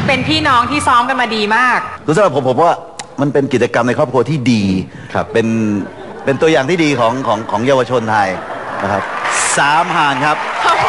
เป็นพี่น้องที่ซ้อมกันมาดีมากคือสำหรับผมว่ามันเป็นกิจกรรมในครอบครัวที่ดีครับเป็นตัวอย่างที่ดีของเยาวชนไทยนะครับ3 ห่านครับขอบคุณ